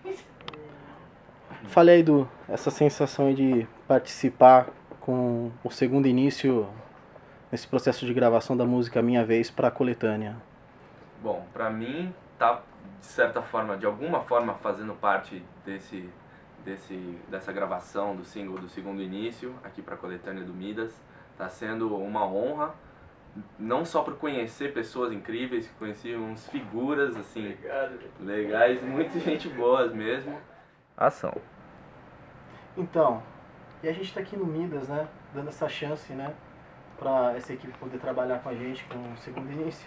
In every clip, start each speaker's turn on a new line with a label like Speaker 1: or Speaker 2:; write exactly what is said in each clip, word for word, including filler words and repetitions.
Speaker 1: Falei aí do essa sensação de participar com o segundo início nesse processo de gravação da música Minha Vez para a coletânea.
Speaker 2: Bom, pra mim tá de certa forma, de alguma forma fazendo parte desse, desse, dessa gravação do single do segundo início aqui para a coletânea do Midas. Tá sendo uma honra, não só por conhecer pessoas incríveis, conheci uns figuras assim Obrigado. legais, muita gente boa mesmo. Ação.
Speaker 1: Então, e a gente está aqui no Midas, né, dando essa chance, né, para essa equipe poder trabalhar com a gente com o segundo início.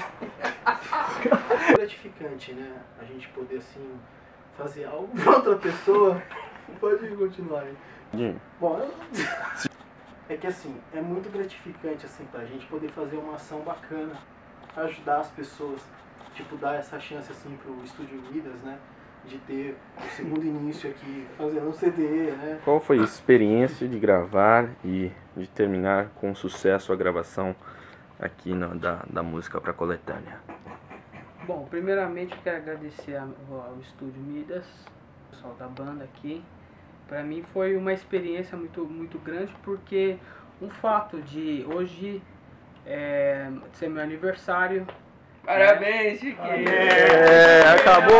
Speaker 1: É gratificante, né, a gente poder assim fazer algo para outra pessoa. Pode continuar aí. Hum. Bom, eu... é que assim, é muito gratificante assim pra gente poder fazer uma ação bacana, ajudar as pessoas, tipo dar essa chance assim pro Estúdio Midas, né, de ter o segundo início aqui, fazendo um C D, né?
Speaker 3: Qual foi a experiência de gravar e de terminar com sucesso a gravação aqui no, da, da música para coletânea?
Speaker 4: Bom, primeiramente eu quero agradecer ao, ao Estúdio Midas, o pessoal da banda aqui. Para mim foi uma experiência muito, muito grande, porque um fato de hoje é, ser meu aniversário.
Speaker 2: Parabéns, Chiquinho!
Speaker 3: É, acabou!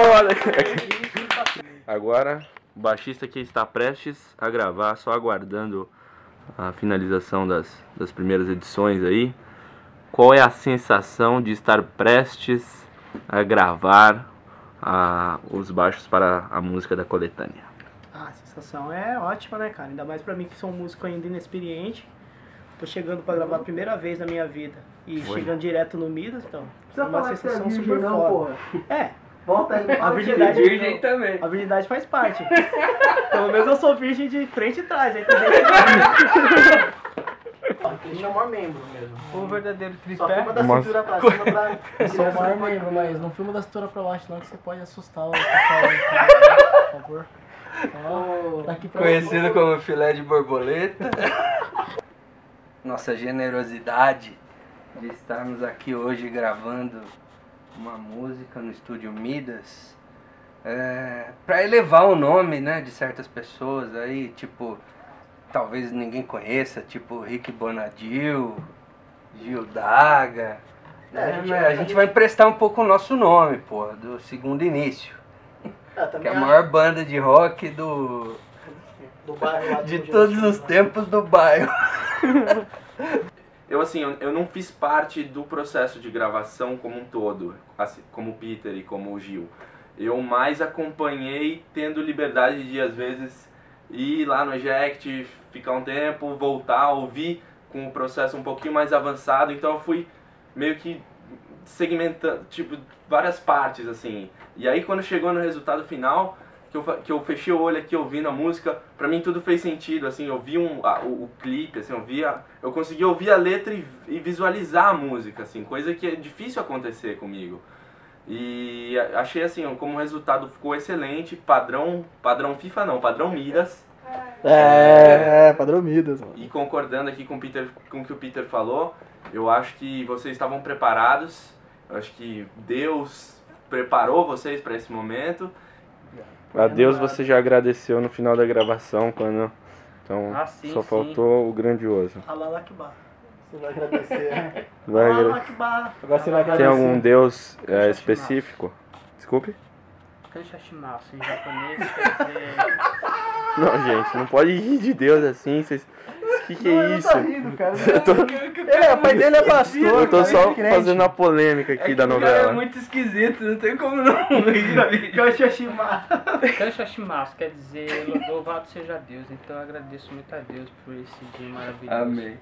Speaker 3: Agora, o baixista que está prestes a gravar, só aguardando a finalização das, das primeiras edições aí. Qual é a sensação de estar prestes a gravar a, os baixos para a música da coletânea?
Speaker 5: Ah, a sensação é ótima, né, cara? Ainda mais pra mim que sou um músico ainda inexperiente. Tô chegando pra gravar a primeira vez na minha vida. E
Speaker 3: Foi.
Speaker 5: chegando direto no Midas, então.
Speaker 1: Precisa
Speaker 5: é uma
Speaker 1: falar que você é
Speaker 5: sensação
Speaker 1: virgem,
Speaker 5: super
Speaker 1: não,
Speaker 5: foda.
Speaker 1: porra.
Speaker 5: É,
Speaker 1: Volta aí,
Speaker 5: a virgindade,
Speaker 4: Virgem também.
Speaker 5: a virgindade faz parte. Pelo menos eu sou virgem de frente e trás, aí tem gente
Speaker 1: Tem que chamar membro mesmo.
Speaker 4: O verdadeiro
Speaker 1: Só
Speaker 4: tripé.
Speaker 1: filma da
Speaker 3: Mas-
Speaker 1: cintura pra cima pra...
Speaker 5: Eu sou o maior membro, mas não filma da cintura pra baixo não, que você pode assustar o pessoal aí, cara, por favor. Ó, daqui pra
Speaker 6: Conhecido como filé de borboleta. Nossa generosidade de estarmos aqui hoje gravando uma música no estúdio Midas, é, para elevar o nome, né, de certas pessoas aí, tipo, talvez ninguém conheça, tipo Rick Bonadil, Gil Daga.
Speaker 1: É, a
Speaker 6: né,
Speaker 1: gente-
Speaker 6: mas a gente vai emprestar um pouco o nosso nome, pô, do segundo início.
Speaker 1: Ah,
Speaker 6: Que
Speaker 1: também
Speaker 6: é a
Speaker 1: acho-
Speaker 6: maior banda de rock do,
Speaker 1: do bairro lá
Speaker 6: de
Speaker 1: do
Speaker 6: todos
Speaker 1: Jardim,
Speaker 6: os
Speaker 1: né?
Speaker 6: tempos do bairro.
Speaker 2: Eu assim, eu, eu não fiz parte do processo de gravação como um todo, assim, como o Peter e como o Gil. Eu mais acompanhei, tendo liberdade de às vezes ir lá no Eject, ficar um tempo, voltar, ouvir com o processo um pouquinho mais avançado. Então eu fui meio que segmentando, tipo, várias partes assim. E aí quando chegou no resultado final, que eu, fa- que eu fechei o olho aqui ouvindo a música, pra mim tudo fez sentido, assim, eu vi um, a- o, o clipe, assim, eu vi a, eu consegui ouvir a letra e, e visualizar a música, assim, coisa que é difícil acontecer comigo. E a- achei assim, ó, como o resultado ficou excelente, padrão, padrão FIFA não, padrão Midas.
Speaker 1: É, é, padrão Midas, mano.
Speaker 2: E concordando aqui com o, Peter, com o que o Peter falou, eu acho que vocês estavam preparados, eu acho que Deus preparou vocês para esse momento.
Speaker 3: A Deus você já agradeceu no final da gravação, quando... Então
Speaker 4: Ah, sim,
Speaker 3: só
Speaker 4: sim.
Speaker 3: faltou o grandioso.
Speaker 5: Allah Akbar.
Speaker 1: Você vai agradecer.
Speaker 3: Vai
Speaker 5: Allah
Speaker 3: agra-
Speaker 5: Akbar.
Speaker 1: Agora você vai agradecer.
Speaker 3: Tem algum Deus é, específico? Desculpe?
Speaker 4: Kanshimasu em japonês quer dizer...
Speaker 3: Não, gente, não pode rir de Deus assim. Vocês... Que que é isso?
Speaker 1: Tá rindo, cara.
Speaker 3: Eu tô,
Speaker 1: Ele é, o pai dele é pastor.
Speaker 3: eu tô
Speaker 1: cara,
Speaker 3: só
Speaker 1: ele é crente.
Speaker 3: fazendo a polêmica aqui da
Speaker 6: O cara
Speaker 3: novela.
Speaker 6: é muito esquisito, não tem como não rir.
Speaker 5: Kanshimasu.
Speaker 4: Kanshimasu quer dizer louvado seja Deus. Então eu agradeço muito a Deus por esse dia maravilhoso.
Speaker 6: Amém.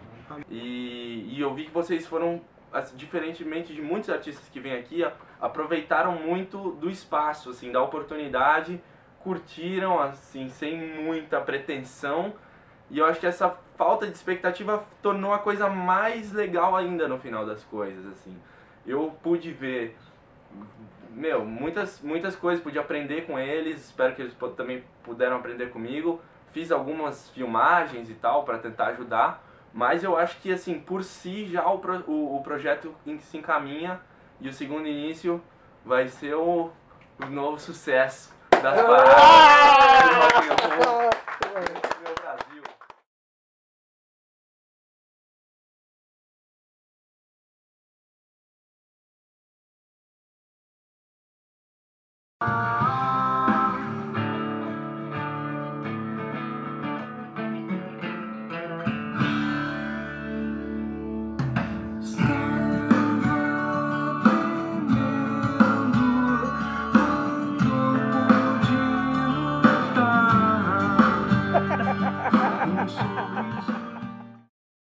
Speaker 2: E, e eu vi que vocês foram, assim, diferentemente de muitos artistas que vêm aqui, a- aproveitaram muito do espaço, assim, da oportunidade, curtiram, assim, sem muita pretensão. E eu acho que essa falta de expectativa tornou a coisa mais legal ainda no final das coisas, assim. Eu pude ver, meu, muitas, muitas coisas, pude aprender com eles, espero que eles pu- também puderam aprender comigo. Fiz algumas filmagens e tal para tentar ajudar, mas eu acho que, assim, por si já o, pro, o, o projeto em- se encaminha e o segundo início vai ser o, o novo sucesso das paradas do rock and roll. Meu Brasil.
Speaker 7: Ah